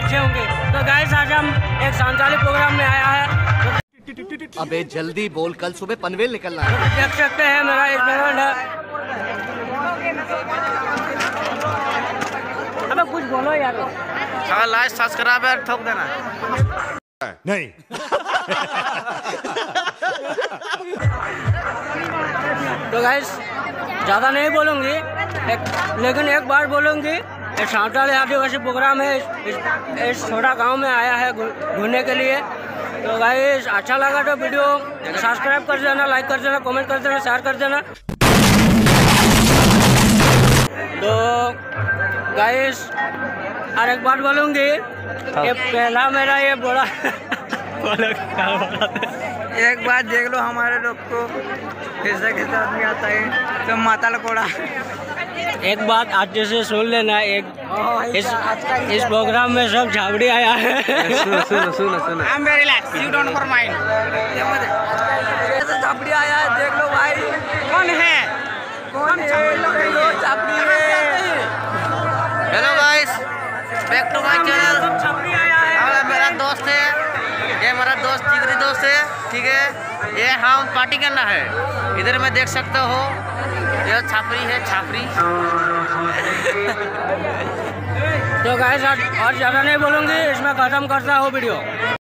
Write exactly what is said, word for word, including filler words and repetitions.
अच्छे होंगे। तो गाइस आज हम एक सांताली प्रोग्राम में आया है। अबे जल्दी बोल, कल सुबह पनवेल निकलना है। देख सकते हैं मेरा एक बैकग्राउंड है। अबे कुछ बोलो यार। हाँ, लाइक सब्सक्राइब यार ठोक देना नहीं। तो गाइस ज़्यादा नहीं बोलूँगी, एक, लेकिन एक बार बोलूँगी, एक सांताली आदिवासी प्रोग्राम है। इस, इस, इस छोटा गांव में आया है घूमने के लिए। तो गाइस अच्छा लगा तो वीडियो सब्सक्राइब कर देना, लाइक कर देना, कमेंट कर देना, शेयर कर देना। तो गाइस और एक बात बोलूँगी, ये पहला मेरा ये बोला एक बात देख लो, हमारे लोग को कैसे कैसे आदमी आता है तो माता लकोड़ा। एक बात अच्छे से सुन लेना, एक इस इस प्रोग्राम में सब झावड़ी आया है। सुनो सुनो सुनो सुनो I am very relax, you don't for mind. ऐसे झावड़ी आया है, देख लो भाई कौन है, कौन है झावड़ी है। Hello guys, back to my channel. Jhawdi आया है। मेरा दोस्त है, ये मेरा दोस्त जिगरी दोस्त है, ठीक है। ये हम पार्टी करना है, इधर में देख सकते हो, ये छापरी है, छापरी। तो गाइस और ज़्यादा नहीं बोलूँगी, इसमें ख़त्म करता हूँ वीडियो।